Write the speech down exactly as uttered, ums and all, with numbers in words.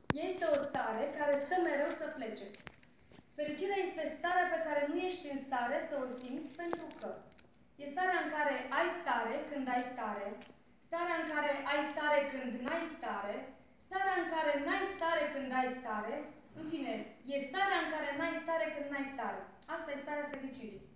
Este o stare care stă mereu să plece. Fericirea este starea pe care nu ești în stare să o simți pentru că e starea în care ai stare când ai stare, starea în care ai stare când n-ai stare, starea în care n-ai stare când ai stare, în fine, e starea în care n-ai stare când n-ai stare. Asta e starea fericirii.